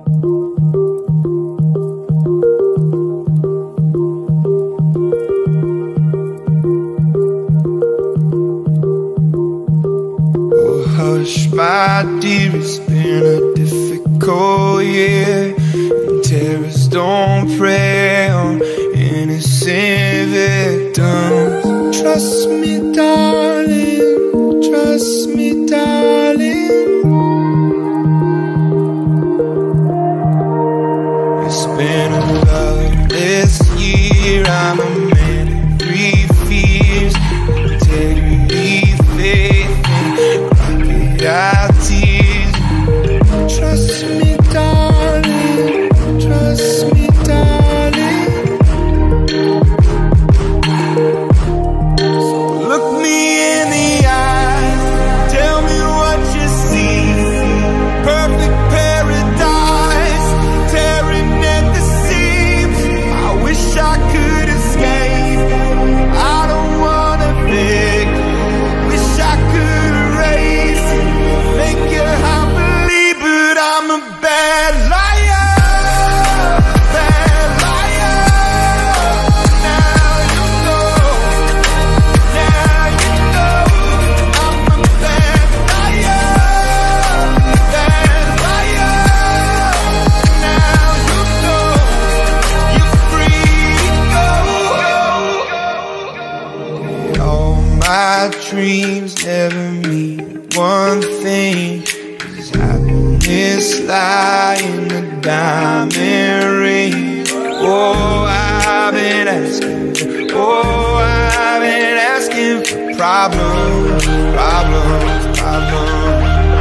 Hush, my dear, it's been a difficult year, and terrorists don't prey on innocent victims. Trust me, darling, trust me, darling. It's been a loveless year, I'm a man of three fears: integrity, faith, our tears. Trust me, darling, trust me, darling. So look me in the eyes, tell me what you see. Perfect paradise, tearing at the seams. I wish I could escape, I don't wanna beg. Wish I could erase, make you happily, but I'm a bad liar, bad liar. Now you know, now you know, I'm a bad liar, bad liar. Now you know, you're free to go. All my dreams never mean one thing, 'cause happiness lie in the diamond ring. Oh, I've been asking, oh, I've been asking for problems, problems, problems.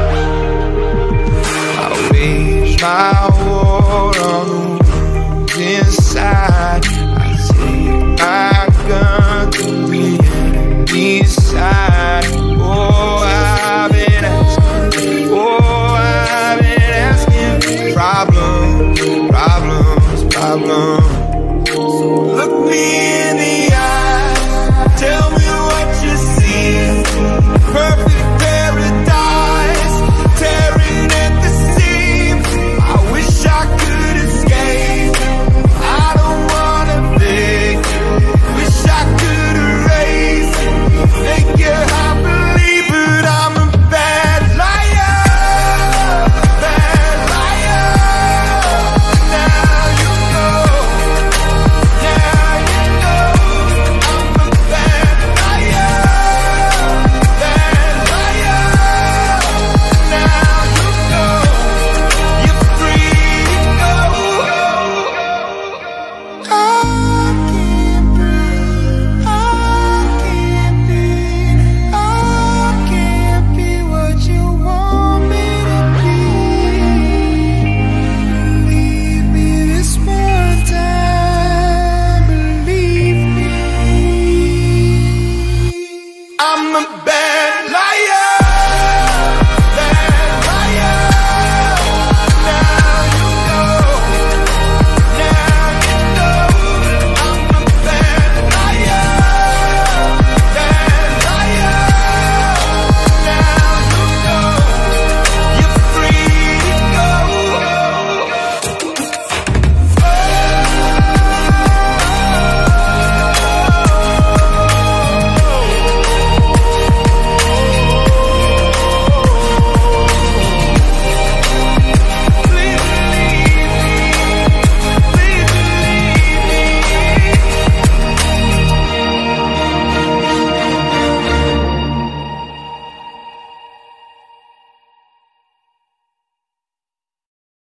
I wage my war on the wounds inside. I take my gun to the enemy's side. Oh, I've been asking, oh, I've been asking for problems, problems, problems. So look me in the eye, tell me what you see. Perfect paradise, tearing at the seams. I wish I could escape, I don't wanna beg. Wish I could erase, make you happily, but I'm a bad liar, bad liar. Now you know, now you know, I'm a bad liar, bad liar. Now you know, you're free to go. I can't breathe, I can't be, I can't be what you want me to be. Believe me this one time, believe me. I'm a bad